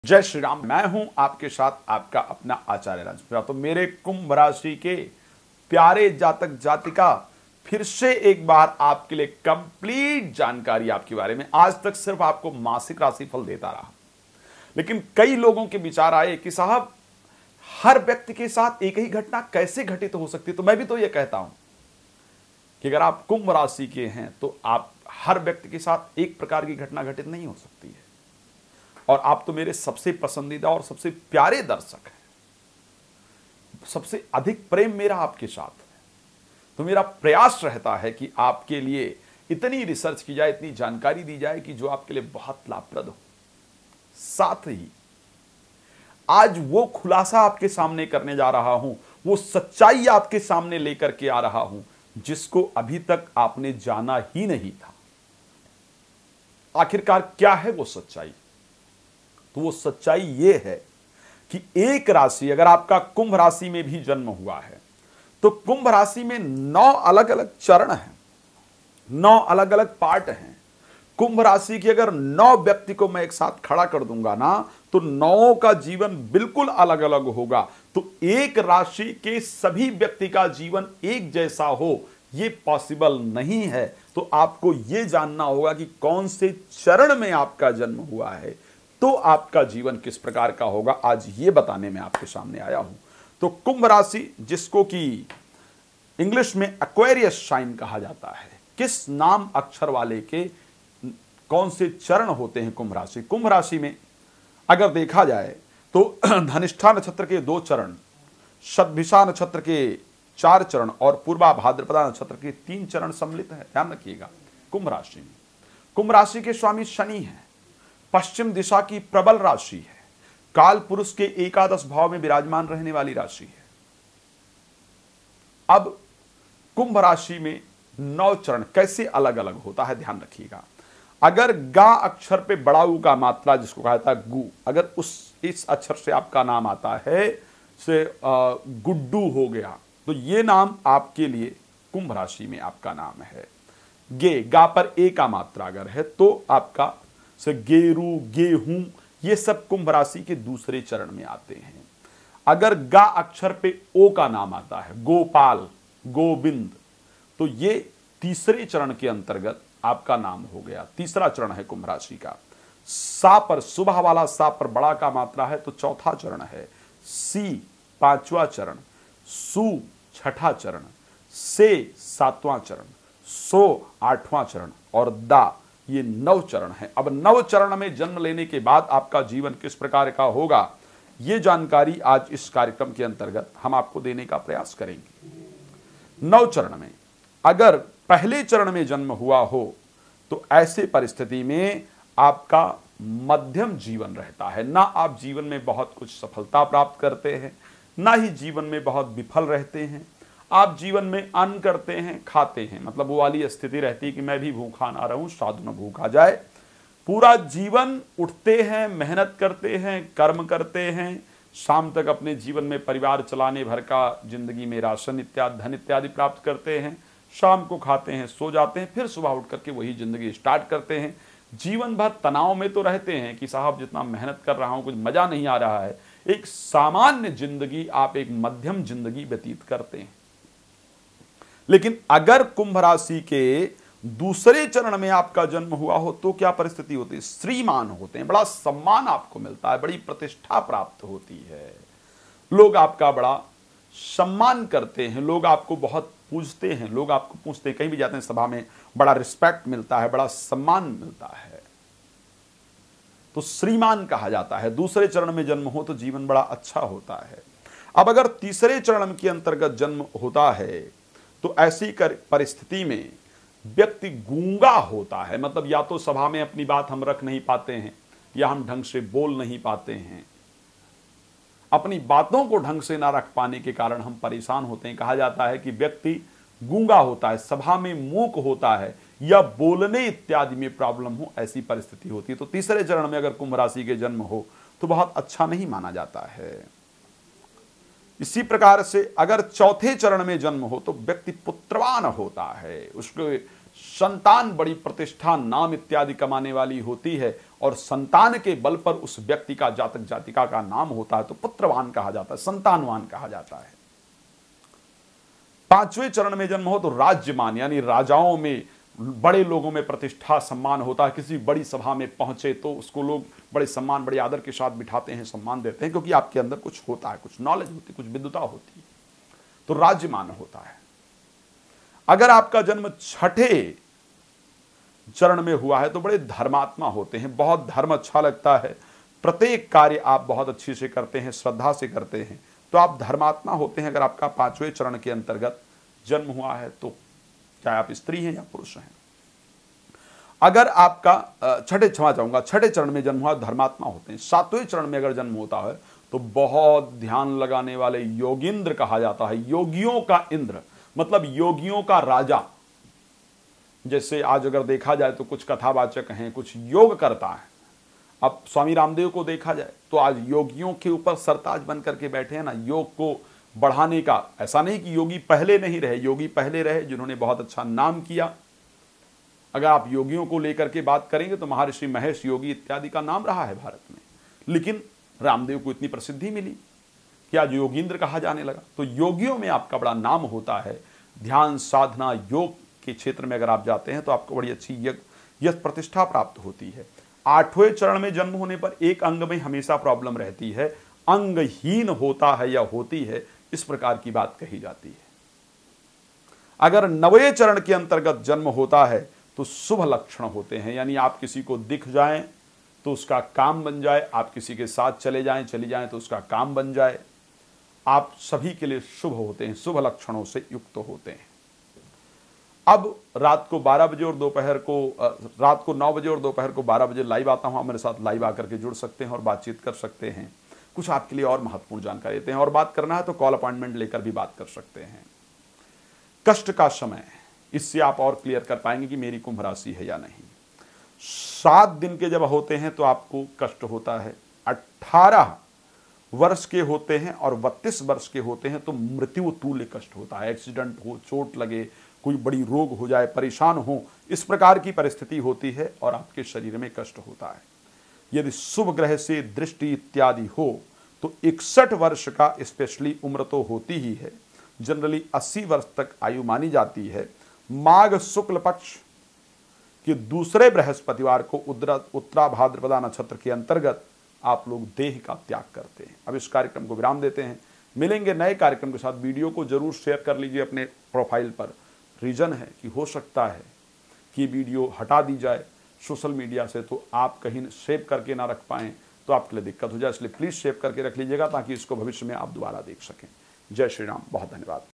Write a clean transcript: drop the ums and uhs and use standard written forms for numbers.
जय श्री राम। मैं हूं आपके साथ आपका अपना आचार्य राज। तो मेरे कुंभ राशि के प्यारे जातक जातिका, फिर से एक बार आपके लिए कंप्लीट जानकारी आपके बारे में। आज तक सिर्फ आपको मासिक राशिफल देता रहा, लेकिन कई लोगों के विचार आए कि साहब हर व्यक्ति के साथ एक ही घटना कैसे घटित हो सकती है। तो मैं भी तो ये कहता हूं कि अगर आप कुंभ राशि के हैं तो आप हर व्यक्ति के साथ एक प्रकार की घटना घटित नहीं हो सकती है। और आप तो मेरे सबसे पसंदीदा और सबसे प्यारे दर्शक हैं, सबसे अधिक प्रेम मेरा आपके साथ है। तो मेरा प्रयास रहता है कि आपके लिए इतनी रिसर्च की जाए, इतनी जानकारी दी जाए कि जो आपके लिए बहुत लाभप्रद हो। साथ ही आज वो खुलासा आपके सामने करने जा रहा हूं, वो सच्चाई आपके सामने लेकर के आ रहा हूं जिसको अभी तक आपने जाना ही नहीं था। आखिरकार क्या है वो सच्चाई? तो वो सच्चाई ये है कि एक राशि, अगर आपका कुंभ राशि में भी जन्म हुआ है तो कुंभ राशि में 9 अलग अलग चरण हैं, 9 अलग अलग पार्ट हैं। कुंभ राशि की अगर 9 व्यक्ति को मैं एक साथ खड़ा कर दूंगा ना, तो 9 का जीवन बिल्कुल अलग अलग होगा। तो एक राशि के सभी व्यक्ति का जीवन एक जैसा हो ये पॉसिबल नहीं है। तो आपको ये जानना होगा कि कौन से चरण में आपका जन्म हुआ है तो आपका जीवन किस प्रकार का होगा, आज ये बताने में आपके सामने आया हूं। तो कुंभ राशि, जिसको कि इंग्लिश में एक्वेरियस साइन कहा जाता है, किस नाम अक्षर वाले के कौन से चरण होते हैं कुंभ राशि? कुंभ राशि में अगर देखा जाए तो धनिष्ठा नक्षत्र के 2 चरण, शतभिषा नक्षत्र के 4 चरण और पूर्वा भाद्रपदा नक्षत्र के 3 चरण सम्मिलित है। ध्यान रखिएगा, कुंभ राशि में। कुंभ राशि के स्वामी शनि हैं, पश्चिम दिशा की प्रबल राशि है, काल पुरुष के एकादश भाव में विराजमान रहने वाली राशि है। अब कुंभ राशि में 9 चरण कैसे अलग अलग होता है, ध्यान रखिएगा। अगर गा अक्षर पे बड़ा ऊ का मात्रा, जिसको कहा जाता है गु, अगर इस अक्षर से आपका नाम आता है, से गुड्डू हो गया, तो ये नाम आपके लिए कुंभ राशि में आपका नाम है। गे, गा पर ए का मात्रा अगर है तो आपका से गेरू, गेहूं, ये सब कुंभ राशि के दूसरे चरण में आते हैं। अगर गा अक्षर पे ओ का नाम आता है, गोपाल, गोविंद, तो ये तीसरे चरण के अंतर्गत आपका नाम हो गया। तीसरा चरण है कुंभ राशि का। सा पर, सुबह वाला सा पर बड़ा का मात्रा है तो चौथा चरण है। सी 5वां चरण, सु 6ठा चरण, से 7वां चरण, सो 8वां चरण और दा ये 9 चरण है। अब 9 चरण में जन्म लेने के बाद आपका जीवन किस प्रकार का होगा, ये जानकारी आज इस कार्यक्रम के अंतर्गत हम आपको देने का प्रयास करेंगे। 9 चरण में अगर पहले चरण में जन्म हुआ हो तो ऐसे परिस्थिति में आपका मध्यम जीवन रहता है। ना आप जीवन में बहुत कुछ सफलता प्राप्त करते हैं, ना ही जीवन में बहुत विफल रहते हैं। आप जीवन में अन्न करते हैं, खाते हैं, मतलब वो वाली स्थिति रहती है कि मैं भी भूखा ना रहूं, साधु न भूखा जाए। पूरा जीवन उठते हैं, मेहनत करते हैं, कर्म करते हैं, शाम तक अपने जीवन में परिवार चलाने भर का जिंदगी में राशन इत्यादि, धन इत्यादि प्राप्त करते हैं, शाम को खाते हैं, सो जाते हैं, फिर सुबह उठ करके वही जिंदगी स्टार्ट करते हैं। जीवन भर तनाव में तो रहते हैं कि साहब जितना मेहनत कर रहा हूं कुछ मजा नहीं आ रहा है। एक सामान्य जिंदगी, आप एक मध्यम जिंदगी व्यतीत करते हैं। लेकिन अगर कुंभ राशि के दूसरे चरण में आपका जन्म हुआ हो तो क्या परिस्थिति होती है? श्रीमान होते हैं, बड़ा सम्मान आपको मिलता है, बड़ी प्रतिष्ठा प्राप्त होती है, लोग आपका बड़ा सम्मान करते हैं, लोग आपको बहुत पूजते हैं, लोग आपको पूछते हैं, कहीं भी जाते हैं सभा में बड़ा रिस्पेक्ट मिलता है, बड़ा सम्मान मिलता है, तो श्रीमान कहा जाता है। दूसरे चरण में जन्म हो तो जीवन बड़ा अच्छा होता है। अब अगर तीसरे चरण के अंतर्गत जन्म होता है तो ऐसी परिस्थिति में व्यक्ति गूंगा होता है, मतलब या तो सभा में अपनी बात हम रख नहीं पाते हैं, या हम ढंग से बोल नहीं पाते हैं। अपनी बातों को ढंग से ना रख पाने के कारण हम परेशान होते हैं। कहा जाता है कि व्यक्ति गूंगा होता है, सभा में मूक होता है, या बोलने इत्यादि में प्रॉब्लम हो, ऐसी परिस्थिति होती है। तो तीसरे चरण में अगर कुंभ राशि के जन्म हो तो बहुत अच्छा नहीं माना जाता है। इसी प्रकार से अगर चौथे चरण में जन्म हो तो व्यक्ति पुत्रवान होता है, उसके संतान बड़ी प्रतिष्ठा, नाम इत्यादि कमाने वाली होती है और संतान के बल पर उस व्यक्ति का, जातक जातिका का नाम होता है तो पुत्रवान कहा जाता है, संतानवान कहा जाता है। 5वें चरण में जन्म हो तो राज्यमान, यानी राजाओं में, बड़े लोगों में प्रतिष्ठा सम्मान होता है। किसी बड़ी सभा में पहुंचे तो उसको लोग बड़े सम्मान, बड़े आदर के साथ बिठाते हैं, सम्मान देते हैं, क्योंकि आपके अंदर कुछ होता है, कुछ नॉलेज होती है, कुछ विद्वता होती है, तो राज्यमान होता है। अगर आपका जन्म 6ठे चरण में हुआ है तो बड़े धर्मात्मा होते हैं, बहुत धर्म अच्छा लगता है, प्रत्येक कार्य आप बहुत अच्छी से करते हैं, श्रद्धा से करते हैं, तो आप धर्मात्मा होते हैं। अगर आपका 5वें चरण के अंतर्गत जन्म हुआ है तो चाहे आप स्त्री हैं या पुरुष हैं। अगर आपका छठे चरण में जन्म हुआ, धर्मात्मा होते हैं। 7वें चरण में अगर जन्म होता है तो बहुत ध्यान लगाने वाले योगींद्र कहा जाता है, योगियों का इंद्र, मतलब योगियों का राजा। जैसे आज अगर देखा जाए तो कुछ कथावाचक हैं, कुछ योग करता है। अब स्वामी रामदेव को देखा जाए तो आज योगियों के ऊपर सरताज बन करके बैठे हैं ना, योग को बढ़ाने का। ऐसा नहीं कि योगी पहले नहीं रहे, योगी पहले रहे जिन्होंने बहुत अच्छा नाम किया। अगर आप योगियों को लेकर के बात करेंगे तो महर्षि महेश योगी इत्यादि का नाम रहा है भारत में, लेकिन रामदेव को इतनी प्रसिद्धि मिली कि आज योगींद्र कहा जाने लगा। तो योगियों में आपका बड़ा नाम होता है। ध्यान, साधना, योग के क्षेत्र में अगर आप जाते हैं तो आपको बड़ी अच्छी यश प्रतिष्ठा प्राप्त होती है। 8वें चरण में जन्म होने पर एक अंग में हमेशा प्रॉब्लम रहती है, अंगहीन होता है या होती है, इस प्रकार की बात कही जाती है। अगर 9वें चरण के अंतर्गत जन्म होता है तो शुभ लक्षण होते हैं, यानी आप किसी को दिख जाएं तो उसका काम बन जाए, आप किसी के साथ चली जाएं तो उसका काम बन जाए, आप सभी के लिए शुभ होते हैं, शुभ लक्षणों से युक्त होते हैं। अब रात को 12 बजे और दोपहर को रात को 9 बजे और दोपहर को 12 बजे लाइव आता हूं। आप मेरे साथ लाइव आकर के जुड़ सकते हैं और बातचीत कर सकते हैं। कुछ आपके लिए और महत्वपूर्ण जानकारी देते हैं, और बात करना है तो कॉल अपॉइंटमेंट लेकर भी बात कर सकते हैं। कष्ट का समय, इससे आप और क्लियर कर पाएंगे कि मेरी कुंभ राशि है या नहीं। 7 दिन के जब होते हैं तो आपको कष्ट होता है, 18 वर्ष के होते हैं और 32 वर्ष के होते हैं तो मृत्यु तुल्य कष्ट होता है। एक्सीडेंट हो, चोट लगे, कोई बड़ी रोग हो जाए, परेशान हो, इस प्रकार की परिस्थिति होती है और आपके शरीर में कष्ट होता है। यदि शुभ ग्रह से दृष्टि इत्यादि हो तो 61 वर्ष का स्पेशली उम्र तो होती ही है, जनरली 80 वर्ष तक आयु मानी जाती है। माघ शुक्ल पक्ष के दूसरे बृहस्पतिवार को उत्तरा भाद्रपदा नक्षत्र के अंतर्गत आप लोग देह का त्याग करते हैं। अब इस कार्यक्रम को विराम देते हैं, मिलेंगे नए कार्यक्रम के साथ। वीडियो को जरूर शेयर कर लीजिए अपने प्रोफाइल पर। रीजन है कि हो सकता है कि वीडियो हटा दी जाए सोशल मीडिया से, तो आप कहीं सेव करके ना रख पाएं तो आपके लिए दिक्कत हो जाए, इसलिए प्लीज़ सेव करके रख लीजिएगा ताकि इसको भविष्य में आप दोबारा देख सकें। जय श्री राम, बहुत धन्यवाद।